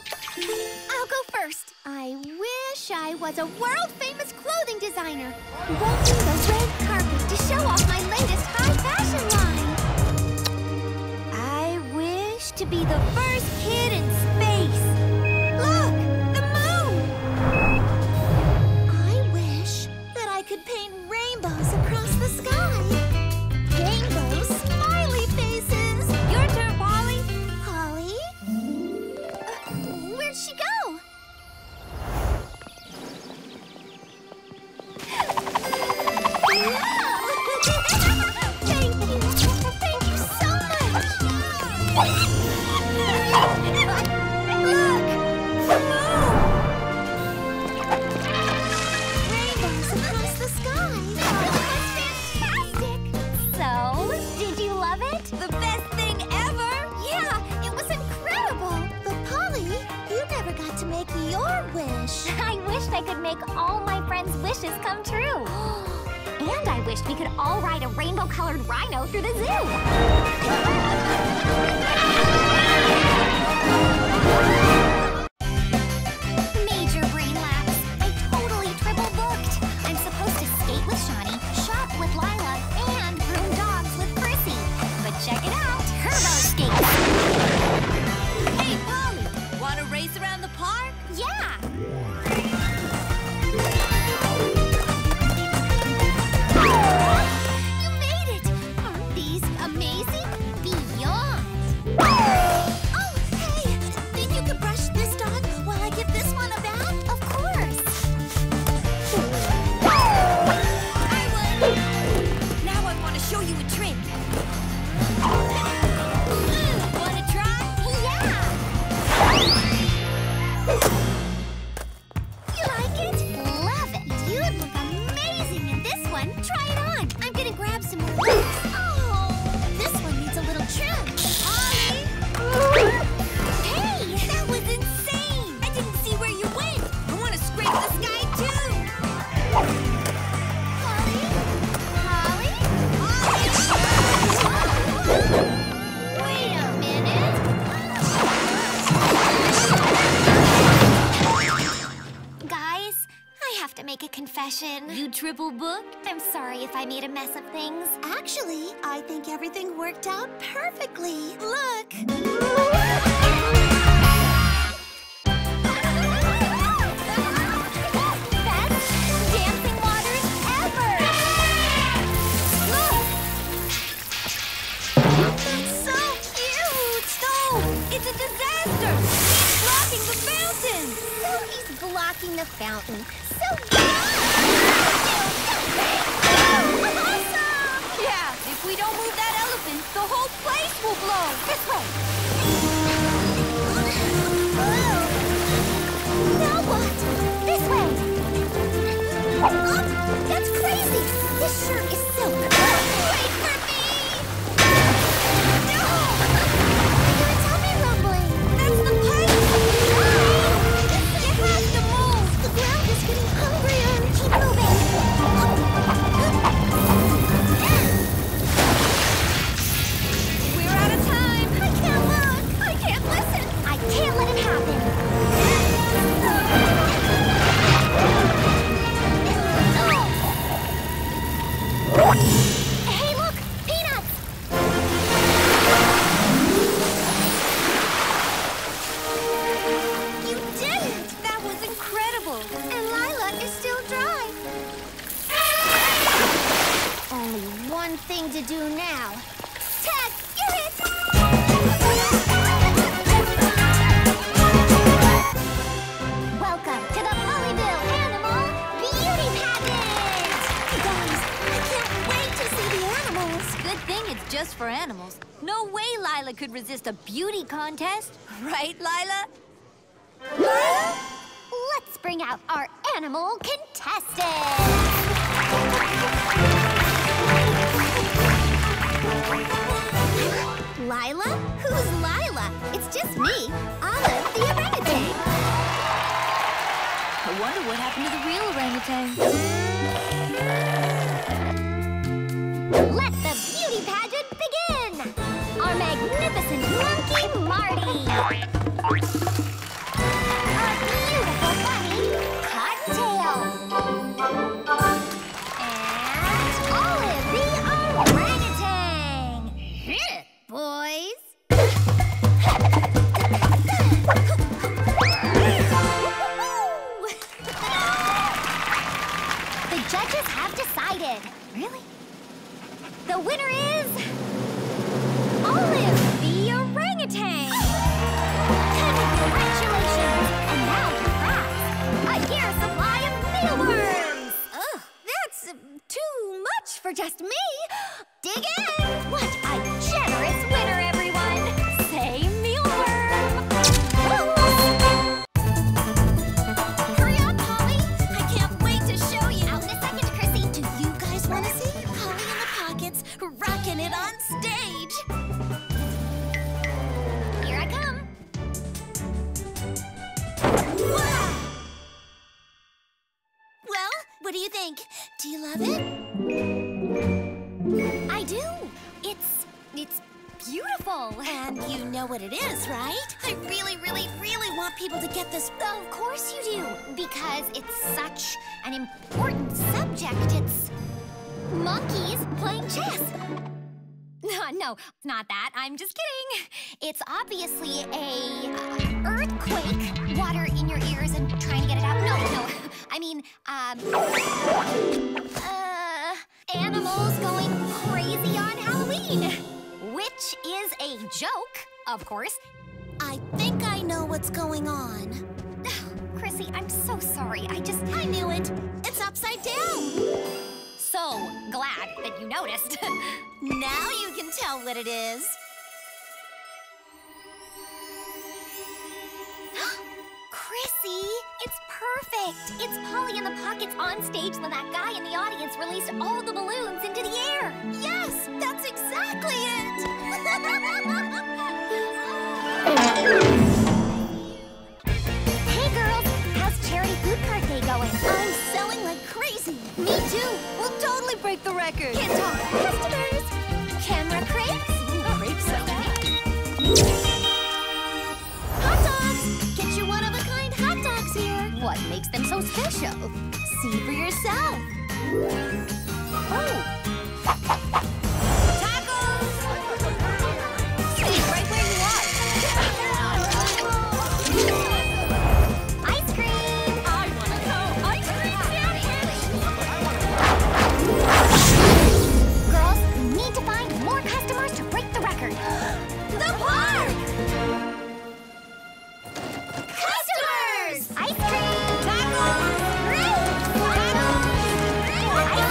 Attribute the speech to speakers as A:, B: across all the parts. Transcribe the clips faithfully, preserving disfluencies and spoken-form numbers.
A: I'll go first. I wish I was a world-famous clothing designer, walking the red carpet to show off my latest high fashion line. I wish to be the first kid in space. Look, the moon! I wish that I could paint rainbows across the sky. Rainbows, smiley faces. Your turn, Polly. Polly? Uh, where'd she go? Thank you. Thank you so much. Look! The moon! Rainbows across the sky. That's fantastic! So, did you love it? The best thing ever! Yeah, it was incredible! But Polly, you never got to make your wish. I wished I could make all my friends' wishes come true. And I wished we could all ride a rainbow-colored rhino through the zoo. Major brain lapse. I totally triple booked. I'm supposed to skate with Shawnee, shop with Lila, and groom dogs with Percy. But check it out, turbo skate.
B: Hey, Polly, want to race around the park?
A: Yeah. You made it! Aren't these amazing? Beyond! Oh, hey! Think you could brush this dog while I give this one a bath? Of course!
B: I would. Now I want to show you a trick. Want to try?
A: Yeah! You like it? Love it! You'd look amazing in this one. Try it on. I'm gonna grab some more looks. Oh, this one needs a little trim. Ollie! Hey, that was insane!
B: I didn't see where you went. I want to scrape the sky too.
A: Polly? Polly? Wait a minute. Guys, I have to make a confession.
B: You triple booked?
A: I'm sorry if I made a mess of things. Actually, I think everything worked out perfectly. Look! Best dancing waters ever! Look! That's so cute!
B: No, it's a disaster. He's blocking the fountain.
A: So he's blocking the fountain. So awesome!
B: Yeah, if we don't move that elephant, the whole place will blow.
A: This way. Now what? This way. Oh, that's crazy. This shirt is silk. Wait for me. No! Your tummy rumbling.
B: That's the pipe.
A: You have to move. The ground is getting hungrier. Keep moving.
B: We're out of time.
A: I can't look. I can't listen. I can't let it happen. Hey, look! Peanuts! You did it!
B: That was incredible.
A: And Lila is still dry. Only one thing to do now. Tag, you're it! Welcome to the Polyville Animal Beauty Pageant! Guys, I can't wait to see the animals.
B: Good thing it's just for animals. No way Lila could resist a beauty contest. Right, Lila?
A: Let's bring out our animal contestant! Lila? Who's Lila? It's just me, Olive the orangutan.
B: I wonder what happened to the real orangutan.
A: Let the beauty pageant begin! Our magnificent monkey Marty! think. Do you love it? I do. It's... it's beautiful. And you know what it is, right? I really, really, really want people to get this. Of course you do. Because it's such an important subject. It's monkeys playing chess. No, no, it's not that. I'm just kidding. It's obviously a uh, earthquake. Water in your ears and trying to get it out. No, no. I mean, um... Uh... animals going crazy on Halloween. Which is a joke, of course. I think I know what's going on. Chrissy, I'm so sorry. I just... I knew it. It's upside down. So glad that you noticed. Now you can tell what it is. Chrissy, it's perfect. It's Polly in the Pockets on stage when that guy in the audience released all the balloons into the air. Yes, that's exactly it. Hey girls, how's charity food cart day going? I'm selling like crazy. Me too. We'll totally break the record. Can't talk. Customers. Camera crepes. Ooh, crepe selling. Hot dogs. Get your one-of-a-kind hot dogs here. What makes them so special? See for yourself. Oh. Tacos. Stay right where you are. Ice cream. I want to go. Ice cream sandwich. Girls, we need to find more customers to break the record. The park! Customers! Ice cream! Tacos! Grapes! Tacos! Ice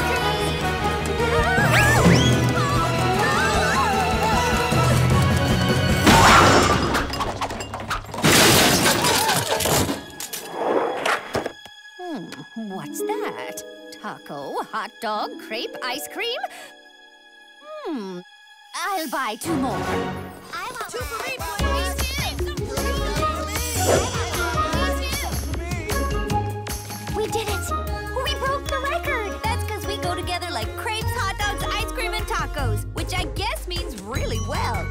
A: cream! Hmm, what's that? Taco, hot dog, crepe, ice cream? Hmm, I'll buy two more. I want two for me, please. We did it! We broke the record! That's because we go together like crepes, hot dogs, ice cream, and tacos, which I guess means really well.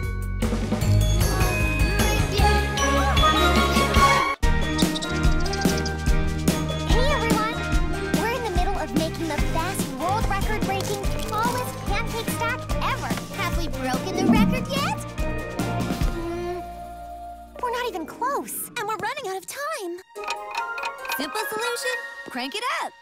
A: Hey everyone! We're in the middle of making the best world record-breaking, tallest pancake stack ever. Have we broken the record yet? Mm, we're not even close, and we're running out of time. Simple solution, crank it up.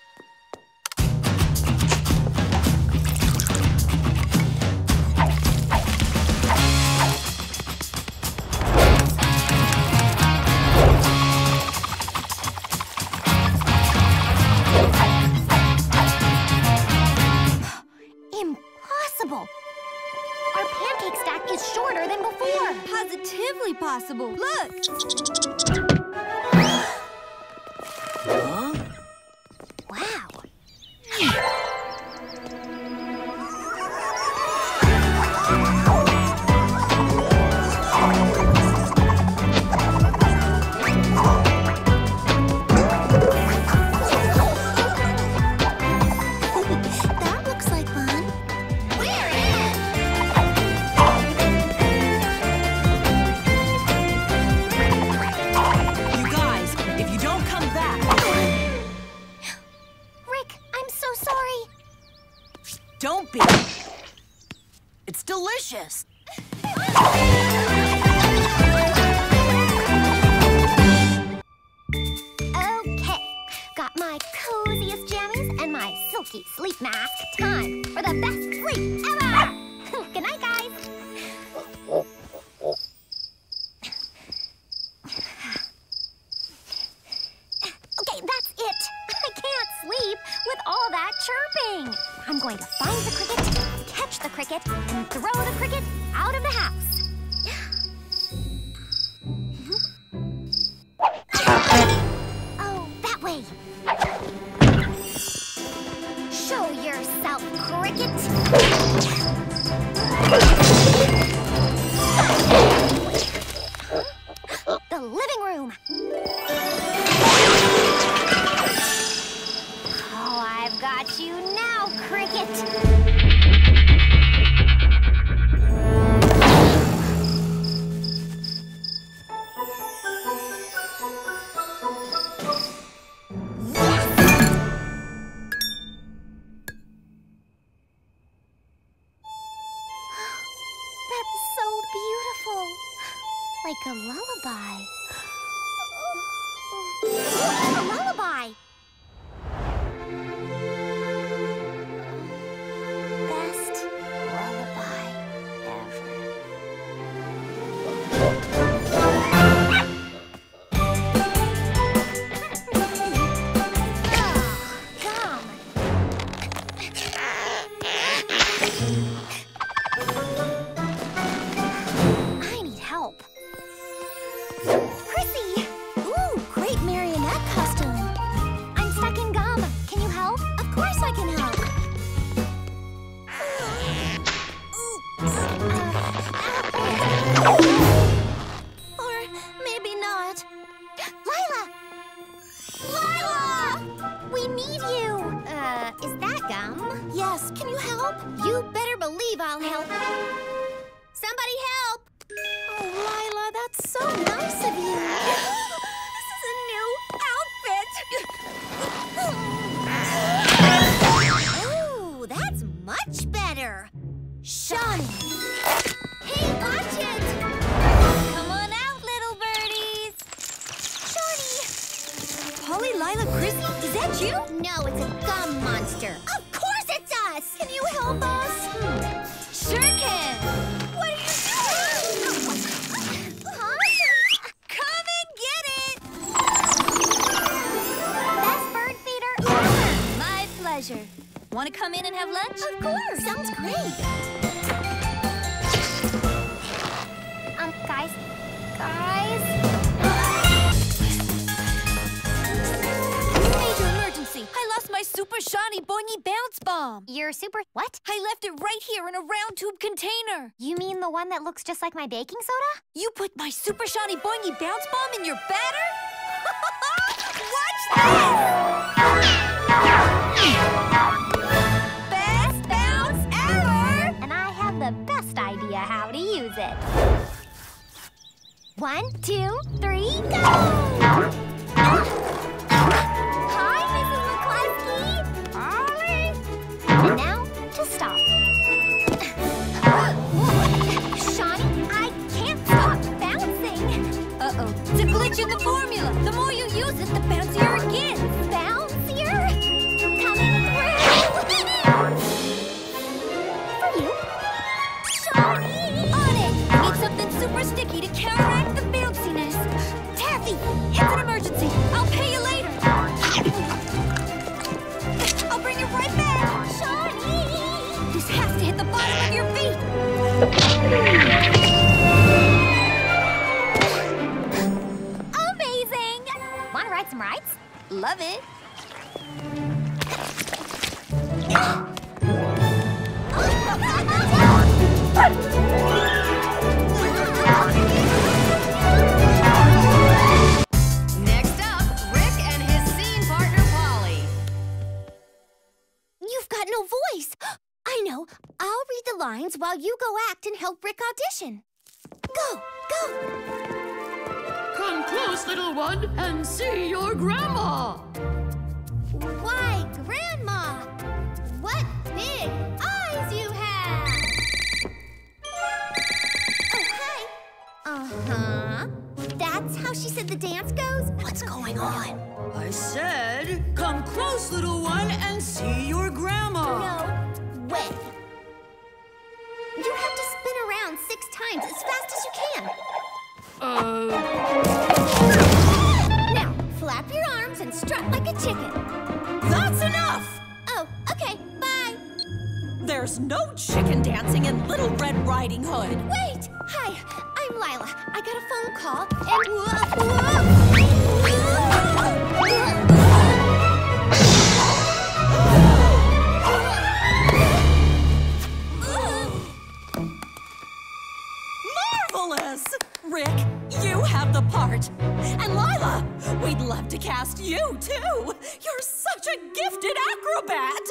A: Impossible! Our pancake stack is shorter than before. Positively possible. Look! Huh? Wow. That looks like fun. We're in!
C: You guys, if you don't come back...
A: Rick, I'm so sorry.
C: Don't be. It's delicious.
A: Okay, got my coziest jammies and my silky sleep mask. Time for the best sleep ever! Good night, guys. Okay, that's it. I can't sleep with all that chirping. I'm going to find the cricket, catch the cricket, and throw the cricket out of the house. Oh, that way. Show yourself, cricket. The living room. Oh, I've got Got you now, Cricket. Like a lullaby. A lullaby! Best lullaby ever. Oh, gum. I need help. Chrissy! Ooh, great marionette costume. I'm stuck in gum. Can you help? Of course I can help. Or maybe not. Lila! Lila! We need you. Uh, is that gum? Yes, can you help? You better believe I'll help. Somebody help! Oh, Lila, that's so nice of you. This is a new outfit. Oh, that's much better. Shawnee. Hey, watch it.
B: Come on out, little birdies.
A: Shawnee.
B: Polly, Lila, Chrissy, is that you?
A: No, it's a gum monster. Of course it's us. Can you help us?
B: Sure can.
A: What are you doing? Huh?
B: Come and get it.
A: Best bird feeder ever.
B: My pleasure. Want to come in and have lunch?
A: Of course. Sounds great. Um, guys. Guys.
B: Major emergency. I lost my super shiny boingy bounce bomb.
A: You're super... What?
B: I left it right here in a round tube container.
A: You mean the one that looks just like my baking soda?
B: You put my super shiny boingy bounce bomb in your batter? Watch this! Best bounce ever!
A: And I have the best idea how to use it. One, two, three, go! Hi, Missus McCluskey. Ollie. And now to stop. Shawnee, I can't stop bouncing.
B: Uh-oh, it's a glitch in the formula. The more you use it, the bouncier it gets.
A: Bouncier? Coming through. For you. Shawnee!
B: On it! Need something super sticky to counteract the bounciness. Taffy, it's an emergency. I'll pay you later. I'll bring you right back.
A: Shawnee!
B: This has to hit the bottom of your feet.
A: Amazing! Wanna ride some rides?
B: Love it.
C: Next up, Rick and his scene partner, Polly.
A: You've got no voice. I know. I'll read the lines while you go act and help Rick audition. Go, go.
D: Come close, little one, and see your grandma.
A: Why, Grandma? What big eyes you have! Oh, hi. Uh-huh. That's how she said the dance goes?
C: What's going on?
D: I said, come close, little one, and see your grandma.
A: No way. You have to spin around six times as fast as you can.
D: Uh...
A: Now, flap your arms and strut like a chicken.
C: That's enough!
A: Oh, okay, bye.
C: There's no chicken dancing in Little Red Riding Hood.
A: Wait! Hi, I'm Lila. I got a phone call and...
C: Marvelous! Rick, you have the part. And Lila, we We'd love to cast you, too. You're such a gifted acrobat.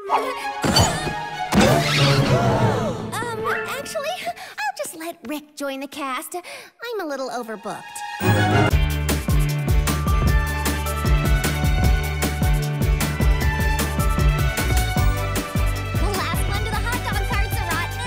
A: Um, actually, I'll just let Rick join the cast. I'm a little overbooked. Last one to the hot dog cart's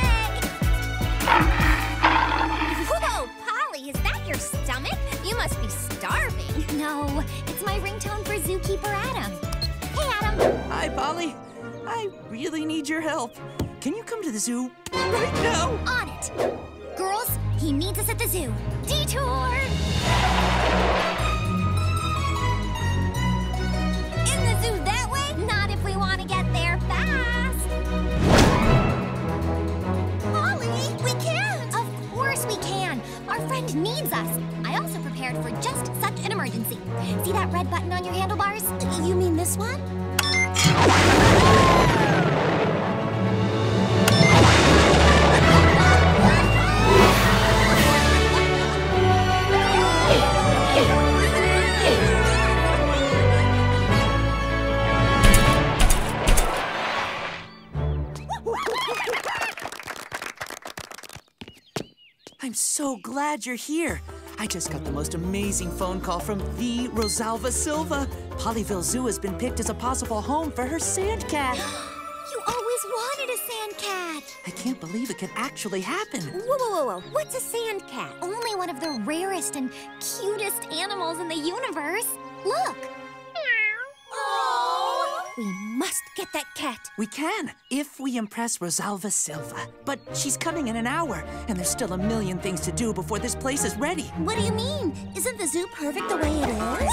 A: a rotten egg. Whoa, Polly, is that your stomach? You must be starving. No, it's my ringtone for Zookeeper Adam. Hey, Adam.
E: Hi, Polly. I really need your help. Can you come to the zoo right now?
A: On it. Girls, he needs us at the zoo. Detour! In the zoo that way? Not if we want to get there fast. Ollie, we can't. Of course we can. Our friend needs us. I also prepared for just such an emergency. See that red button on your handlebars? You mean this one?
E: I'm so glad you're here. I just got the most amazing phone call from the Rosalva Silva. Pollyville Zoo has been picked as a possible home for her sand cat.
A: You always wanted a sand cat.
E: I can't believe it could actually happen.
A: Whoa, whoa, whoa, whoa. What's a sand cat? Only one of the rarest and cutest animals in the universe. Look.
C: Oh.
A: We must get that cat.
E: We can, if we impress Rosalva Silva. But she's coming in an hour, and there's still a million things to do before this place is ready.
A: What do you mean? Isn't the zoo perfect the way it is?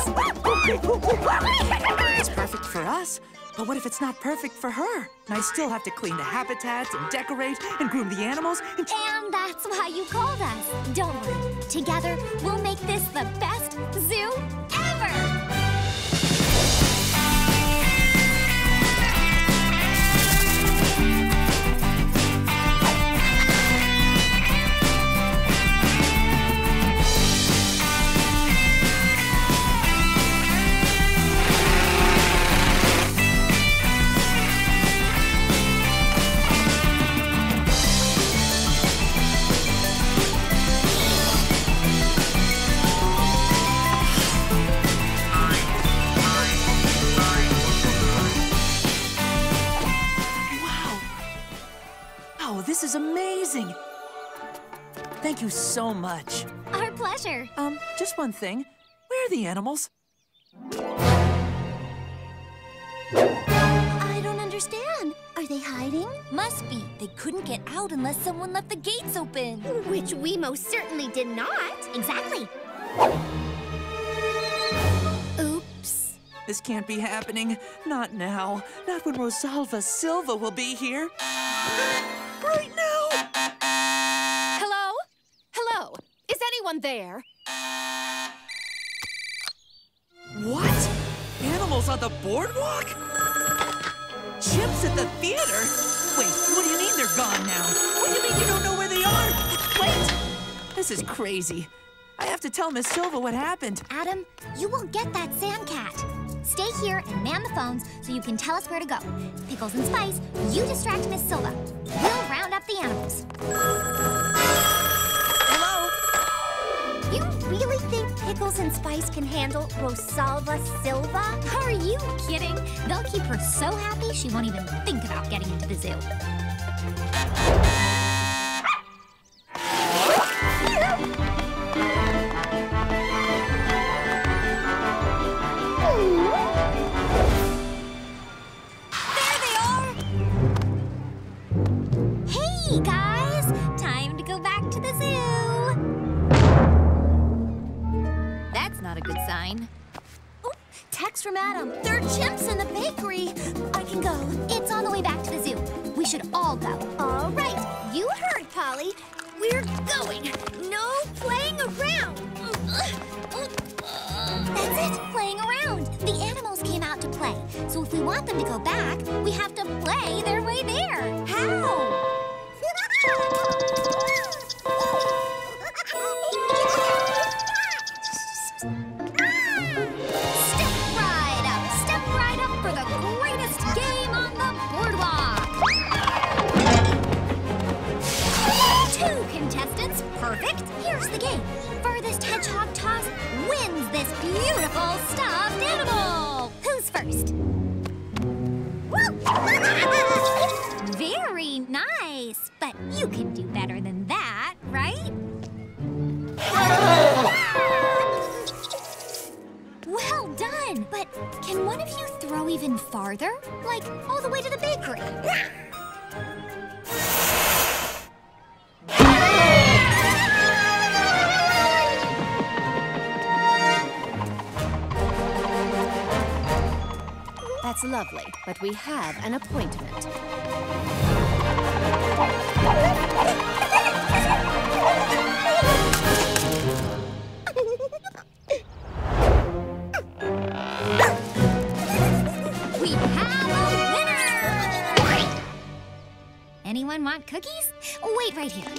E: It's perfect for us, but what if it's not perfect for her? And I still have to clean the habitats and decorate and groom the animals and...
A: And that's why you called us. Don't worry. Together, we'll make this the best zoo ever!
E: This is amazing! Thank you so much.
A: Our pleasure.
E: Um, just one thing. Where are the animals?
A: I don't understand. Are they hiding?
B: Must be. They couldn't get out unless someone left the gates open.
A: Which we most certainly did not. Exactly. Oops.
E: This can't be happening. Not now. Not when Rosalva Silva will be here. Right now!
C: Hello? Hello? Is anyone there?
E: What? Animals on the boardwalk? Chimps at the theater? Wait, what do you mean they're gone now? What do you mean you don't know where they are? Wait! This is crazy. I have to tell Miss Silva what happened.
A: Adam, you will get that sand cat. Stay here and man the phones so you can tell us where to go. Pickles and Spice, you distract Miss Silva. We'll round up the animals.
E: Hello?
A: You really think Pickles and Spice can handle Rosalva Silva?
B: Are you kidding? They'll keep her so happy she won't even think about getting into the zoo.
A: Hey, guys! Time to go back to the zoo!
B: That's not a good sign.
A: Oh, text from Adam. There are chimps in the bakery. I can go. It's on the way back to the zoo. We should all go. All right. You heard, Polly. We're going. No playing around. That's it, playing around. The animals came out to play. So if we want them to go back, we have to play their way there. How? Step right up, step right up for the greatest game on the boardwalk. Two contestants, perfect. Here's the game. Furthest hedgehog toss wins this beautiful stuffed animal. Who's first? Very nice, but you can do better than that, right? Well done, but can one of you throw even farther? Like all the way to the bakery?
B: That's lovely, but we have an appointment.
A: We have a winner! Anyone want cookies? Wait right here.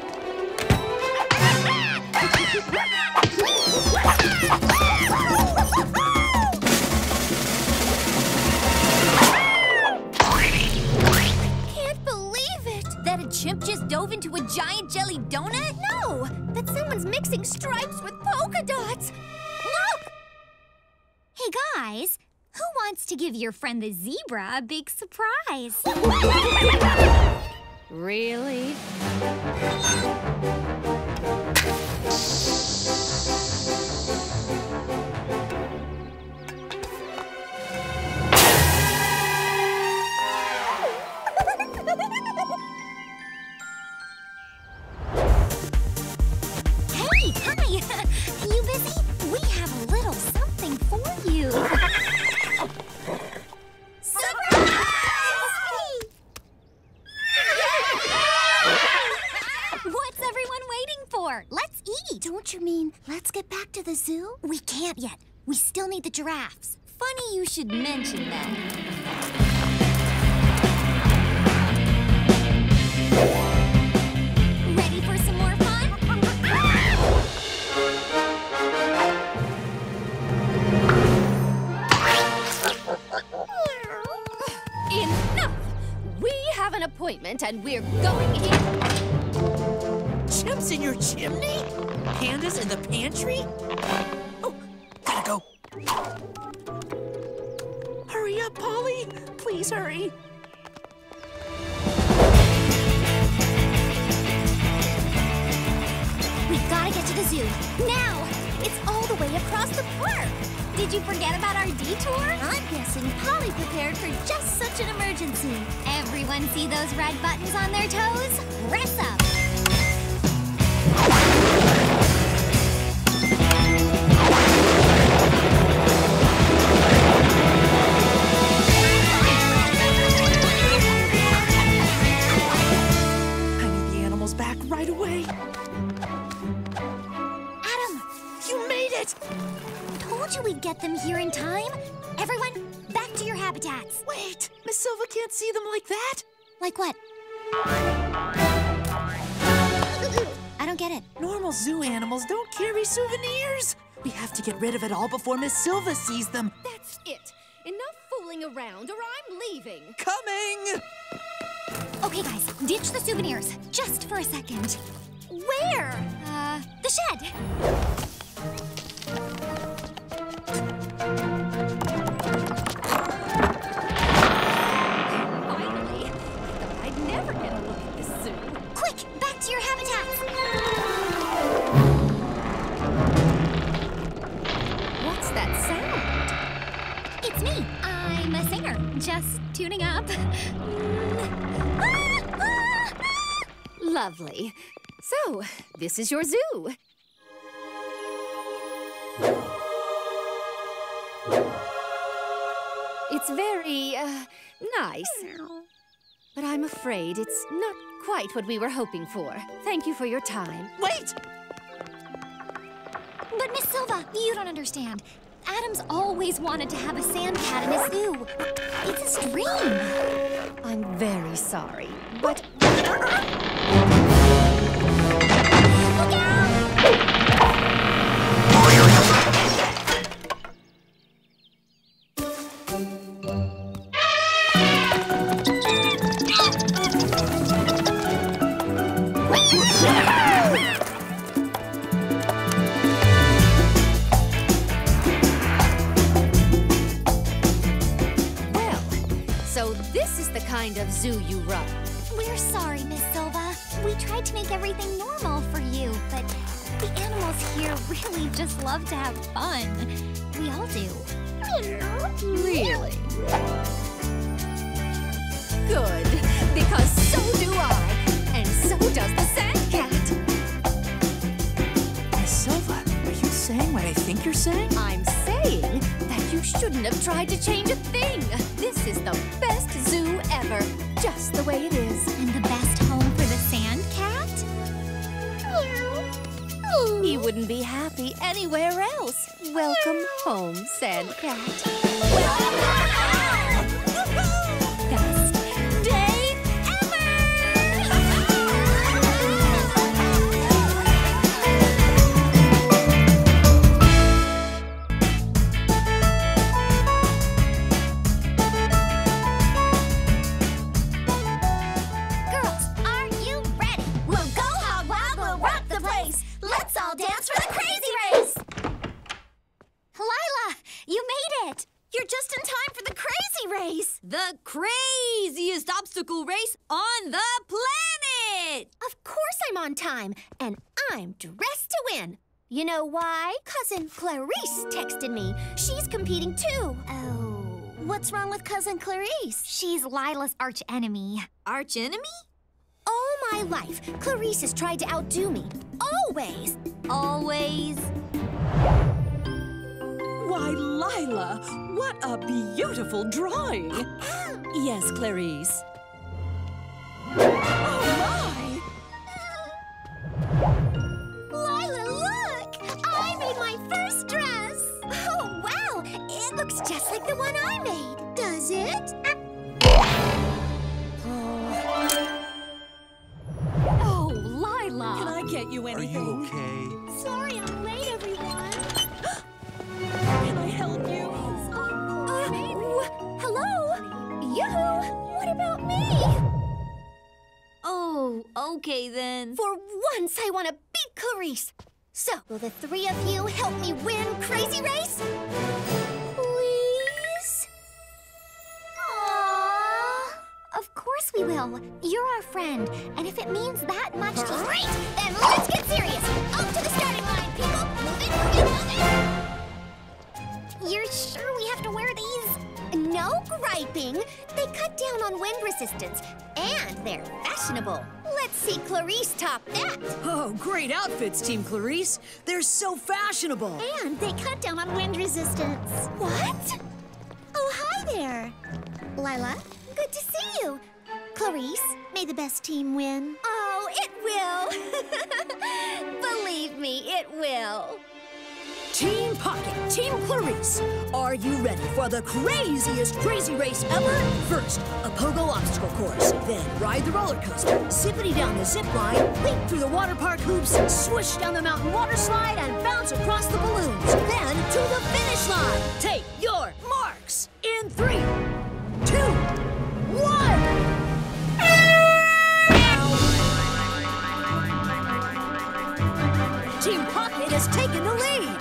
A: Chimp just dove into a giant jelly donut? No! That someone's mixing stripes with polka dots! Look! Hey, guys, who wants to give your friend the zebra a big surprise?
B: Really?
A: You busy? We have a little something for you. Surprise! What's everyone waiting for? Let's eat. Don't you mean let's get back to the zoo? We can't yet. We still need the giraffes. Funny you should mention that. Ready for some more fun?
B: Enough! We have an appointment and we're going in.
E: Chimps in your chimney? Pandas in the pantry? Oh, gotta go. Hurry up, Polly. Please hurry.
A: We've gotta get to the zoo. Now! It's all the way across the park. Did you forget about our detour? I'm guessing Polly prepared for just such an emergency. Everyone see those red buttons on their toes? Press up.
E: I need the animals back right away.
A: Adam!
E: You made it!
A: Told you we'd get them here in time. Everyone, back to your habitats.
E: Wait, Miss Silva can't see them like that?
A: Like what? I don't get it.
E: Normal zoo animals don't carry souvenirs. We have to get rid of it all before Miss Silva sees them.
B: That's it. Enough fooling around or I'm leaving.
E: Coming!
A: Okay, guys, ditch the souvenirs. Just for a second. Where? Uh, the shed.
B: Finally. I'd never get a look at this zoo.
A: Quick, back to your habitats.
B: What's that sound?
A: It's me. I'm a singer. Just tuning up. Ah, ah, ah.
B: Lovely. So, this is your zoo. It's very, uh, nice. But I'm afraid it's not quite what we were hoping for. Thank you for your time.
E: Wait!
A: But Miss Silva, you don't understand. Adam's always wanted to have a sand cat in his zoo. It's his dream.
B: I'm very sorry, but...
A: Look out!
B: kind of zoo you run.
A: We're sorry, Miss Silva. We tried to make everything normal for you, but the animals here really just love to have fun. We all do.
B: Really? Good, because so do I, and so does the sand cat.
E: Miss Silva, are you saying what I think you're saying?
B: I'm saying that you shouldn't have tried to change a thing. This is the best zoo ever, just the way it is.
A: And the best home for the sand cat?
B: He wouldn't be happy anywhere else. Welcome home, sand cat. Best day
A: Girls, are you ready? We'll go hog wild, we'll rock the place. Let's all dance for the crazy race. Lila, you made it. You're just in time for the crazy race.
D: The craziest obstacle race on the planet!
A: Of course I'm on time, and I'm dressed to win. You know why? Cousin Clarice texted me. She's competing too. Oh. What's wrong with Cousin Clarice? She's Lila's arch enemy.
D: Arch enemy?
A: All my life, Clarice has tried to outdo me. Always.
D: Always.
C: Why, Lila, what a beautiful drawing. Yes, Clarice. Oh,
A: Lila, look! I made my first dress! Oh, wow! It looks just like the one I made. Does it?
B: Oh, Lila!
C: Can I get you
E: Are
C: anything?
E: you okay?
A: Sorry I'm late, everyone.
C: Can I help you?
A: Uh, hello? Yoo-hoo! What about me?
D: Oh, okay then.
A: For once, I want to beat Clarice. So, will the three of you help me win Crazy Race? Please? Aww. Of course we will. You're our friend. And if it means that much to you... Great! Then let's get serious. Up to the starting line, people. Move it, move it, move it. You're sure we have to wear these? No griping. They cut down on wind resistance. And they're fashionable. Let's see Clarice top that.
D: Oh, great outfits, Team Clarice. They're so fashionable.
A: And they cut down on wind resistance. What? Oh, hi there. Lila, good to see you. Clarice, may the best team win. Oh, it will. Believe me, it will.
D: Team Pocket, Team Clarice, are you ready for the craziest crazy race ever? First, a pogo obstacle course. Then ride the roller coaster, zippity down the zip line, leap through the water park hoops, swoosh down the mountain water slide, and bounce across the balloons. Then to the finish line. Take your marks in three, two, one. Team Pocket has taken the lead.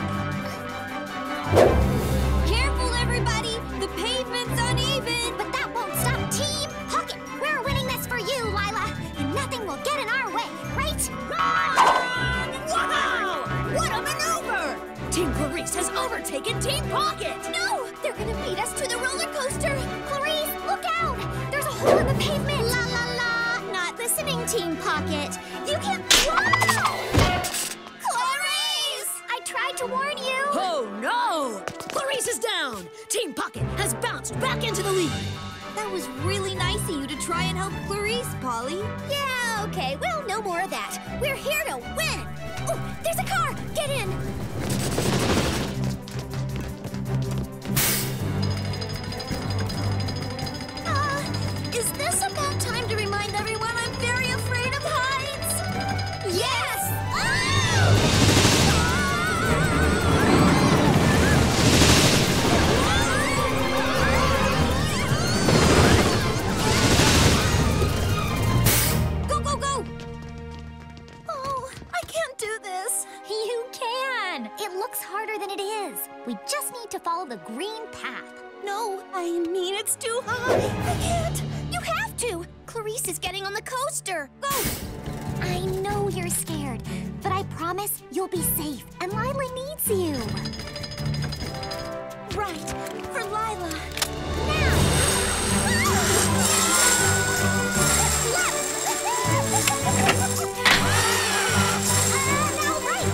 A: Careful, everybody. The pavement's uneven. But that won't stop Team Pocket. We're winning this for you, Lila. And nothing will get in our way, right?
D: Wow! What a maneuver! Team Clarice has overtaken Team Pocket!
A: No! They're gonna beat us to the roller coaster! Clarice, look out! There's a hole in the pavement! La la la! Not listening, Team Pocket. You can't... Wow! Clarice! I tried to warn you!
D: Oh no! Clarice is down! Team Pocket has bounced back into the lead!
A: That was really nice of you to try and help Clarice, Polly. Yeah, okay. Well, no more of that. We're here to win! Oh, there's a car! Get in! Uh, is this about time to remind everyone I'm very afraid of heights? Yes! Oh! Go, go, go! Oh, I can't do this. You can. It looks harder than it is. We just need to follow the green path. No, I mean it's too high. I can't. You too. Clarice is getting on the coaster. Go! I know you're scared, but I promise you'll be safe, and Lila needs you. Right, for Lila. Now! Left! Uh, now right!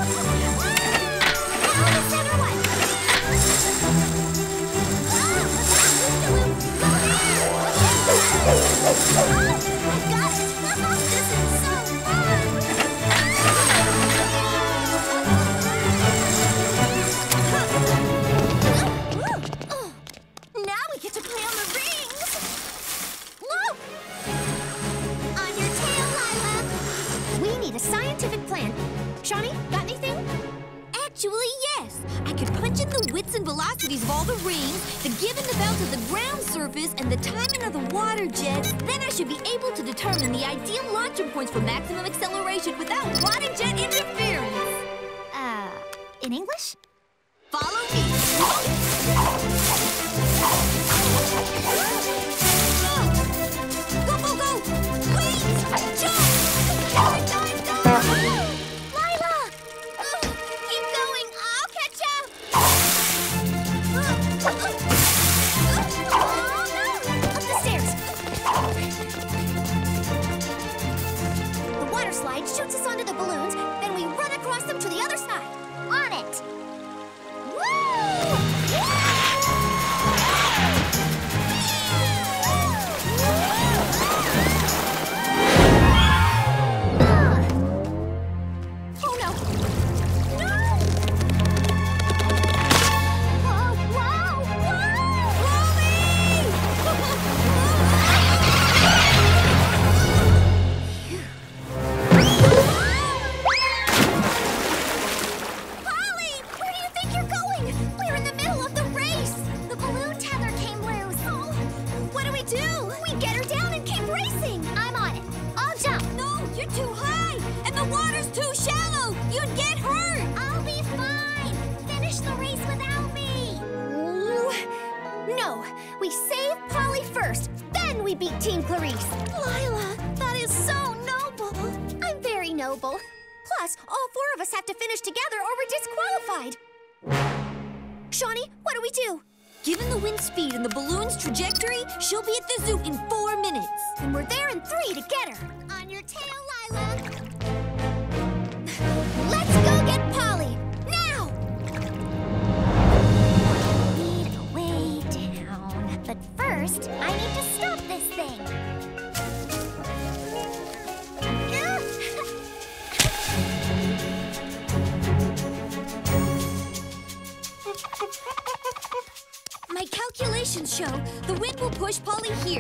A: Now the center one! Oh, I got it! This is so fun! Now we get to play on the rings! Look! On your tail, Lila!
B: We need a scientific plan. Shawnee, got anything?
A: Actually, yes. I could punch in the widths and velocities of all the rings, the give and the bounce of the ground surface, and the timing of the water jets. Then I should be able to determine the ideal launching points for maximum acceleration without water jet interference. Uh, in English? Follow me. Go, go, go! Wait! Jump! Dive, dive, dive! Lila! Ugh, keep going. I'll catch up. Oh, no! Up the stairs. The water slide shoots us onto the balloons, then we run across them to the other side. On it! Oh no! No! Whoa! Whoa! Polly! Where do you think you're going? We're in the middle of the race! The balloon tether came loose! Oh, what do we do? We get her down and keep racing! I'm on it. I'll jump! No, you're too high! And the water's too shallow! You'd get hurt! I'll be fine! Finish the race without me!
B: Ooh. No, we save Polly first, then we beat Team Clarice.
A: Lila, that is so noble!
B: I'm very noble. Plus, all four of us have to finish together or we're disqualified. Shawnee, what do we do?
A: Given the wind speed and the balloon's trajectory, she'll be at the zoo in four minutes.
B: And we're there in three to get her.
A: On your tail, Lila!
B: Let's go get Polly, now!
A: Lead a way down. But first, I need to stop this thing.
B: My calculations show the wind will push Polly here.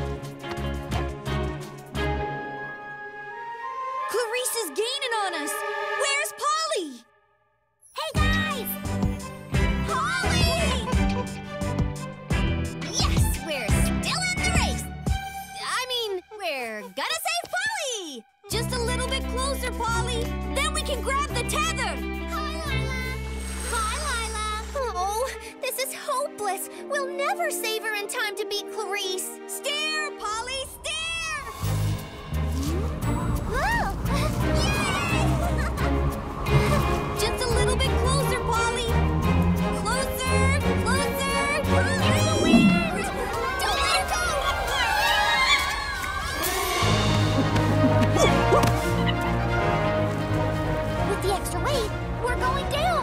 A: Clarice is gaining on us! Where's Polly? Hey, guys! Polly! Yes, we're still in the race! I mean, we're gonna save Polly! Just a little bit closer, Polly. Then we can grab the tether! Hi, Lila! Hi, Lila!
B: Oh, this is hopeless. We'll never save her in time to beat Clarice.
A: Steer, Polly, steer!
B: Oh,
A: Just a little bit closer, Polly. Closer, closer. You're the wind. Don't let her go. With the extra weight, we're going down.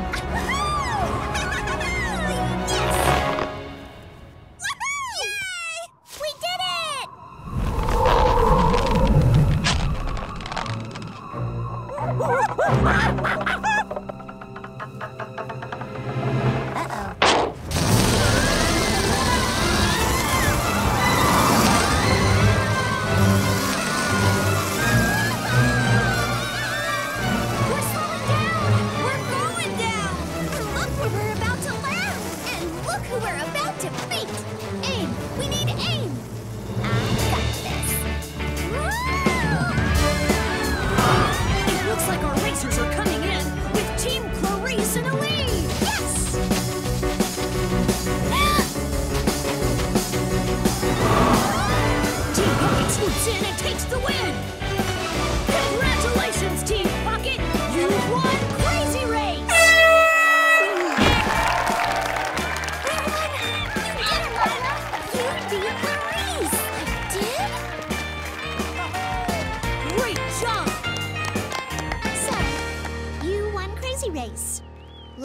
A: Yes! Woohoo! Yay! We did it! We're slowing down! We're going down!
B: Look where we're about to land. And look who we're about to beat. Aim. We need aim.
A: I got this.
D: It looks like our racers are coming in with Team Clarice in a lead.
B: Yes!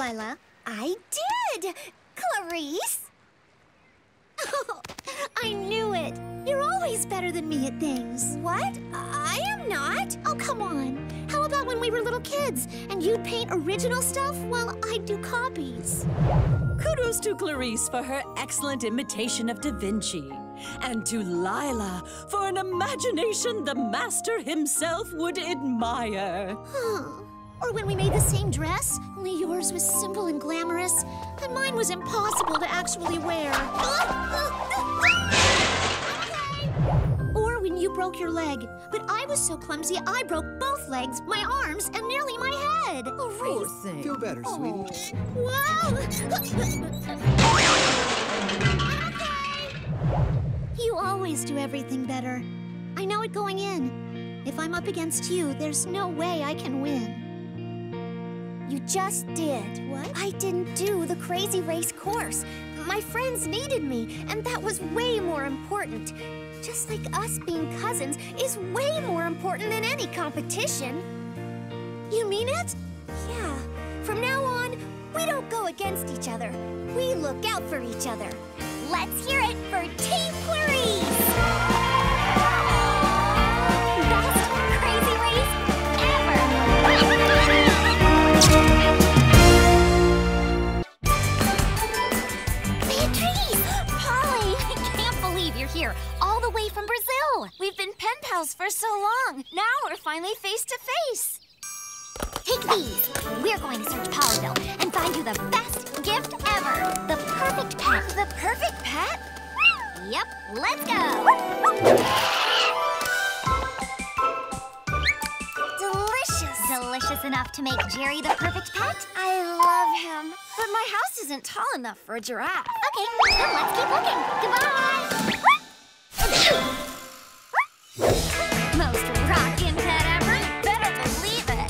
A: Lila. I did! Clarice! Oh, I knew it. You're always better than me at things. What? I am not. Oh, come on. How about when we were little kids and you'd paint original stuff while I'd do copies?
C: Kudos to Clarice for her excellent imitation of Da Vinci. And to Lila for an imagination the master himself would admire.
A: Huh. Or when we made the same dress, only yours was simple and glamorous, and mine was impossible to actually wear. Or when you broke your leg, but I was so clumsy I broke both legs, my arms, and nearly my head. Oh,
F: Poor thing. Feel better,
A: oh.
F: sweetie.
A: Wow! You always do everything better. I know it going in. If I'm up against you, there's no way I can win. You just did. What? I didn't do the Crazy Race course. My friends needed me, and that was way more important. Just like us being cousins is way more important than any competition. You mean it? Yeah. From now on, we don't go against each other. We look out for each other. Let's hear it for Team Clarice! Best Crazy Race ever! Beatrice! Polly! I can't believe you're here, all the way from Brazil. We've been pen pals for so long. Now we're finally face to face. Take these. We're going to search Polyville and find you the best gift ever. The perfect pet. The perfect pet? Yep, let's go. Delicious. Delicious enough to make Jerry the perfect pet? I love him. But my house isn't tall enough for a giraffe. Okay, then let's keep looking. Goodbye. Most rockin' pet ever. Better believe it.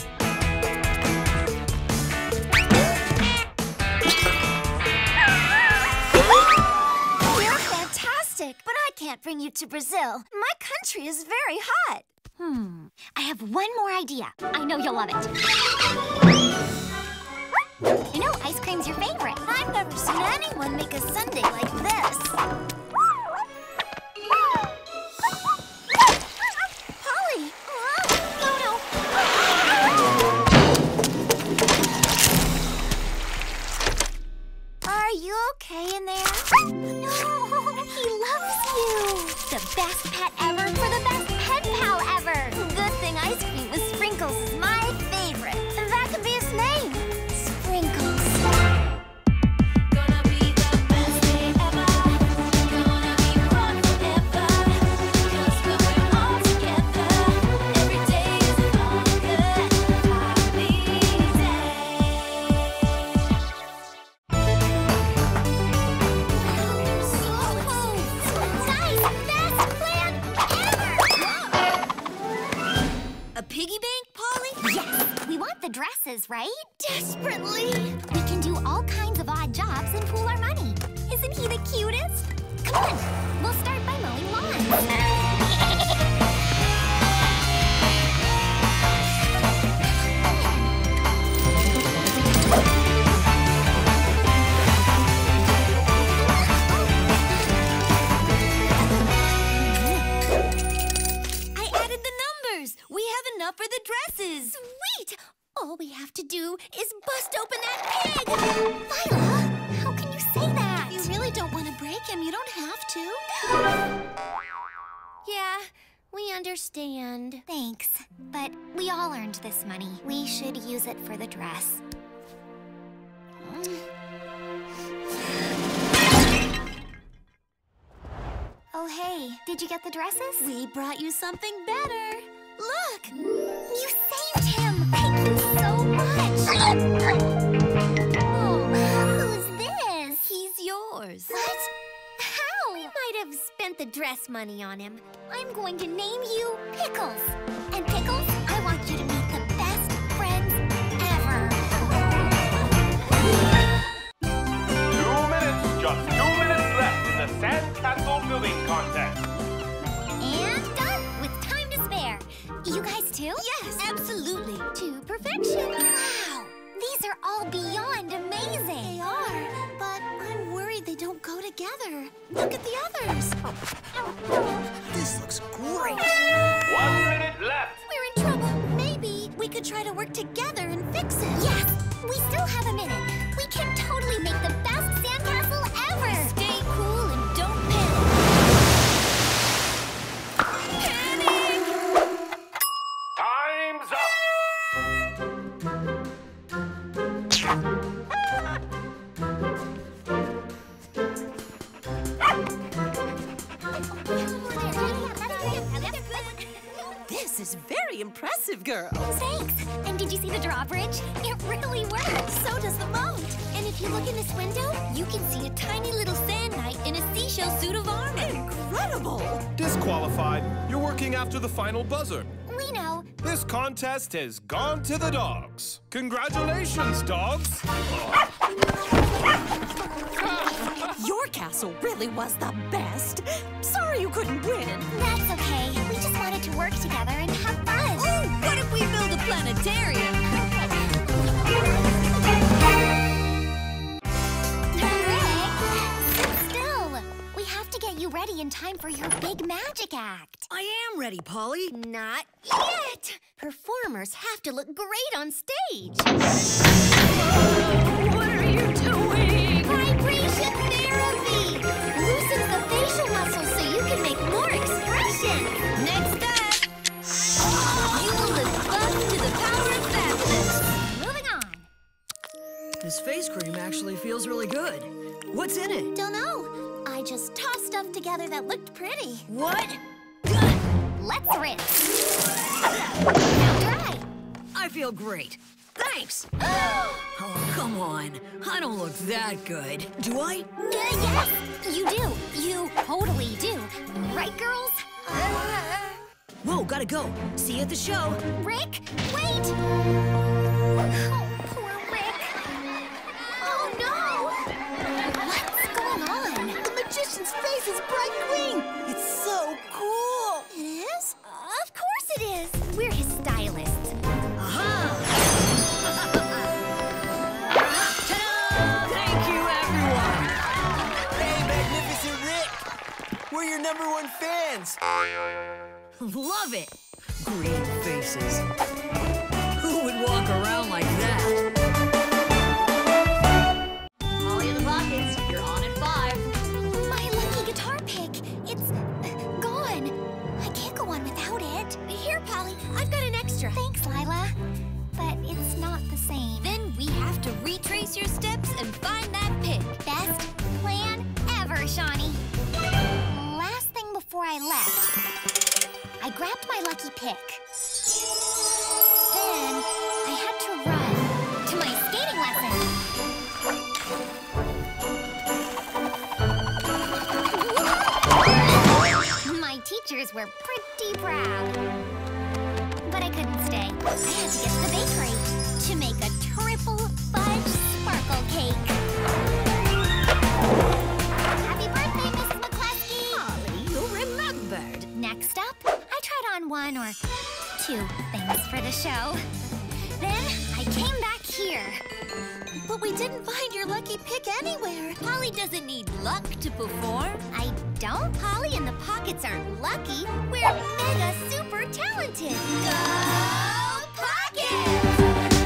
A: You're fantastic, but I can't bring you to Brazil. My country is very hot. Hmm. I have one more idea. I know you'll love it. You know ice cream's your favorite. I've never seen anyone make a sundae like this. Polly! Oh, no, no. Are you okay in there? No, he loves you. The best pet ever for the best pen pal ever. Good thing ice cream with sprinkles is my favorite. And that could be his name. Sprinkles. Gonna be the best day ever. Gonna be fun forever. 'Cause when we're all together, every day is a good, happy day. So close. Nice. Best plan ever. A piggy bank, Polly? Yes. We want the dresses, right? Desperately. We can do all kinds of odd jobs and pool our money. Isn't he the cutest? Come on. We'll start by mowing lawns. I added the numbers. We have enough for the dresses. Sweet! All we have to do is bust open that pig. Lila, how can you say that? You really don't want to break him. You don't have to. Yeah, we understand. Thanks. But we all earned this money. We should use it for the dress. Oh, hey, did you get the dresses? We brought you something better. Look! You saved him! Thank you so much! Oh, who's this? He's yours. What? How? We might have spent the dress money on him. I'm going to name you Pickles. And Pickles, I want you to meet the best friends ever.
G: Two minutes, just two minutes left in the Sandcastle building contest.
A: And done, with time to spare. You guys too? Yes, absolutely. To perfection. Wow, these are all beyond amazing. don't go together. Look at the others.
D: This looks great.
G: One minute left.
A: We're in trouble. Maybe we could try to work together and fix it. Yes, we still have a minute. We can totally make the best sandcastle ever. Stay cool and don't panic. Panic!
G: Time's up.
C: This is very impressive, girl.
A: Thanks. And did you see the drawbridge? It really works. So does the moat. And if you look in this window, you can see a tiny little sand knight in a seashell suit of armor.
C: Incredible!
F: Disqualified. You're working after the final buzzer.
A: We know.
F: This contest has gone to the dogs. Congratulations, dogs.
C: Your castle really was the best. Sorry you couldn't win.
A: That's okay. We just wanted to work together and have fun.
C: Oh, what if we build a planetarium?
A: Rick, sit still. We have to get you ready in time for your big magic act.
D: I am ready, Polly.
A: Not yet. Performers have to look great on stage.
C: What are you doing?
A: Vibration therapy loosens the facial muscles so you can make more expression. Next up, you will live up to the power of fabulous. Moving on.
D: This face cream actually feels really good. What's in it?
A: Don't know. I just tossed stuff together that looked pretty.
D: What?
A: Let's rinse. Now dry.
D: I feel great. Thanks. Oh, come on. I don't look that good. Do I?
A: Uh, yes, you do. You totally do. Right, girls?
D: Whoa, gotta go. See you at the show.
A: Rick, wait! Oh, poor Rick. Oh, no! What's going on?
D: The magician's face is bright green. It's so cool.
A: It is? Of course it is. We're his stylists.
D: Aha! Ta-da! Thank you, everyone.
E: Hey, Magnificent Rick! We're your number one fans.
D: Love it. Green faces. Who would walk around like that?
H: Polly in the Pockets, you're on at five.
A: My lucky guitar pick. It's uh, gone. I can't go on without it. Here, Polly. I've got an extra. Thanks, Lila. But it's not the same.
B: Then we have to retrace your steps and find that pick.
A: Best plan ever, Shawnee. Last thing before I left, I grabbed my lucky pick. Then I had to run to my skating lesson. My teachers were pretty proud. But I couldn't stay. I had to get to the bakery to make a triple fudge sparkle cake. Happy birthday, Missus McCluskey!
D: Polly, you remembered.
A: Next up, I tried on one or two things for the show. Then I came back here. But we didn't find your lucky pick anywhere.
B: Polly doesn't need luck to perform.
A: I don't? Polly and the Pockets aren't lucky. We're mega super talented. Go Pockets!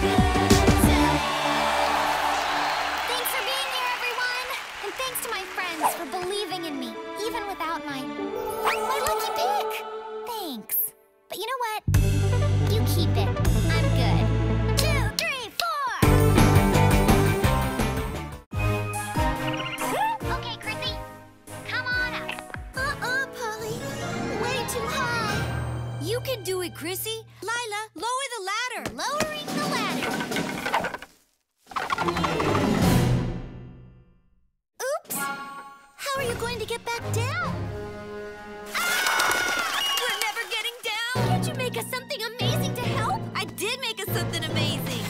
A: Thanks for being here, everyone. And thanks to my friends for believing in me, even without my... my lucky pick. Thanks. But you know what? You keep it. I'm good. Two, three, four! Okay, Chrissy. Come on up. Uh-uh, Polly. Way too high.
B: You can do it, Chrissy. Lila, lower the ladder.
A: Lowering the ladder. Oops. How are you going to get back down?
B: We're never getting down.
A: Can't you make us something amazing to help?
B: I did make us something amazing.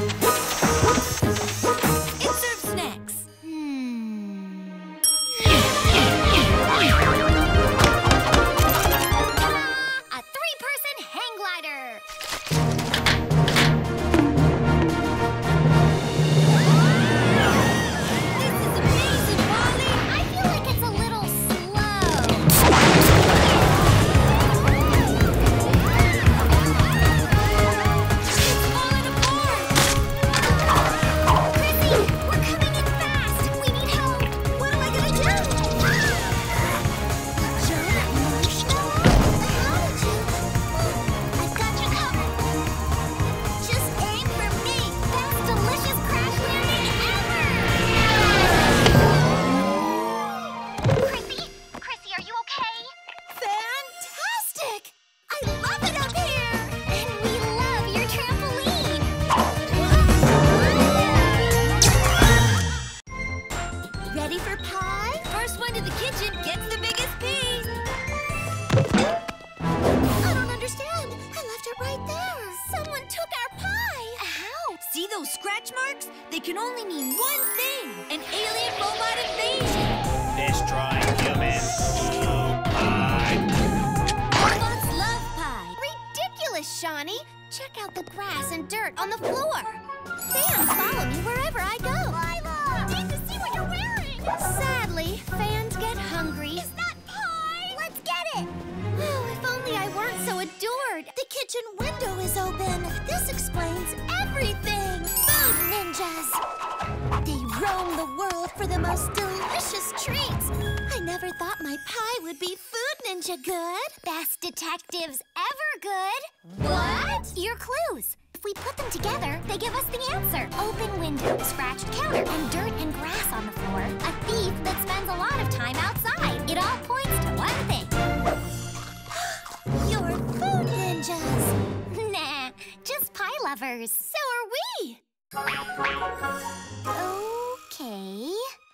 B: It serves snacks.
A: Hmm. A three-person hang glider.
B: This is amazing, Polly.
A: Ready for pie? First one to the kitchen gets the biggest piece. I don't understand. I left it right there. Someone took our pie. How? See those scratch marks? They can only mean one thing. An alien robot invasion.
I: Destroying humans. Pie.
A: Robots love pie. Ridiculous, Shawnee. Check out the grass and dirt on the floor. Fans follow me wherever I go. Lila! Need to see what you're wearing. Sadly, fans get hungry. Is that pie? Let's get it. Oh, if only I weren't so adored. The kitchen window is open. This explains everything. Food ninjas. They roam the world for the most delicious treats. I never thought my pie would be food ninja good. Best detectives ever good. What? Your clues. If we put them together, they give us the answer. Open window, scratched counter, and dirt and grass on the floor. A thief that spends a lot of time outside. It all points to one thing. You're food ninjas. Nah, just pie lovers. So are we. Okay.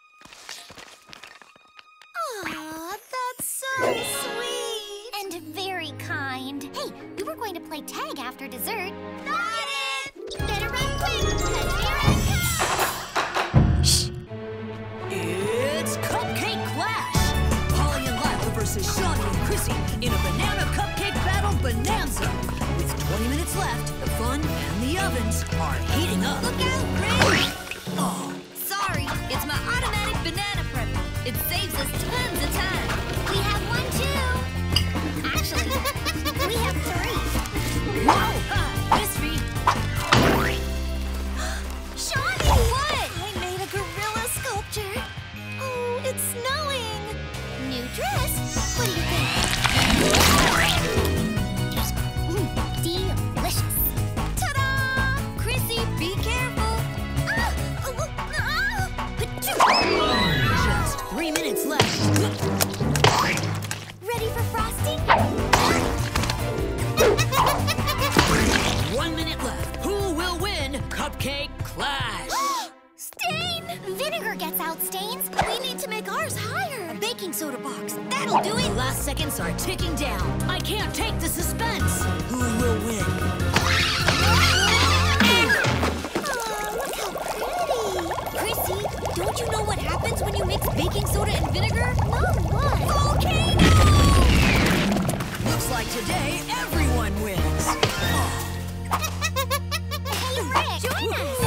A: Aw, that's so sweet. And very kind. Hey, we were going to play tag after dessert. Got it! You better run quick, because here I come!
D: Shh! It's Cupcake Clash! Polly and Lila versus Shawnee and Chrissy in a banana cupcake battle bonanza. With twenty minutes left, the fun and the ovens are heating up.
A: Look out, Chris!
D: Oh,
A: Sorry, it's my automatic banana prepper. It saves us tons of time. We have one, too. Actually, we have three.
D: whoa! Uh, mystery!
A: Shawnee! What? I made a gorilla sculpture. Oh, it's snowing. New dress? What do you think? Mm, delicious. Ta-da! Chrissy, be careful. Ah! Oh, ah! Achoo!
D: Just three minutes left.
A: Ready for frosting?
D: One minute left. Who will win Cupcake Clash?
A: Stain! Vinegar gets out stains. We need to make ours higher. A baking soda box. That'll do
D: The
A: it.
D: last seconds are ticking down. I can't take the suspense. Who will win?
A: Oh, look how pretty. Chrissy, don't you know what happens when you mix baking soda and vinegar? No, what? Volcano!
D: Looks like today everyone wins. Oh.
A: Hey, Rick, join us.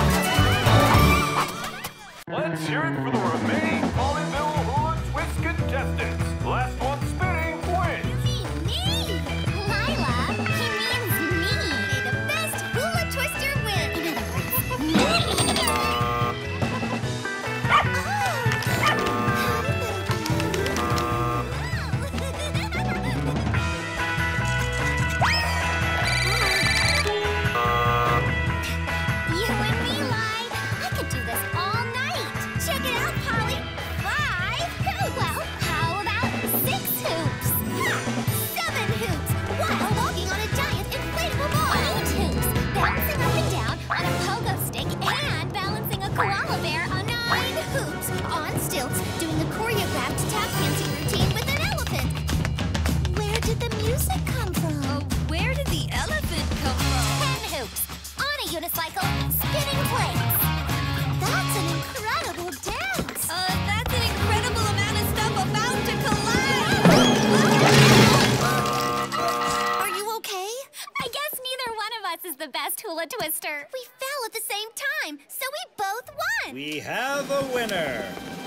G: Let's hear it for the remaining Polyville Hula Twist contestants. Last one spinning wins.
A: Me, me. Lila, he means me. May the best hula twister win. In other words, me. You and me lied. I could do this all night. Check it out, Polly. Five. Well, how about six hoops? Seven hoops while walking on a giant inflatable ball. Eight hoops bouncing up and down on a pogo stick and balancing a koala bear on nine hoops on stilts, doing a choreographed tap dancing routine with an elephant. Where did the music come from? Oh, where did the elephant come from? Ten hoops on a unicycle, spinning plates. That's an incredible dance. Uh, that's an incredible amount of stuff about to collide. Are you okay? I guess neither one of us is the best hula twister. We fell at the same time, so we both won.
I: We have a winner.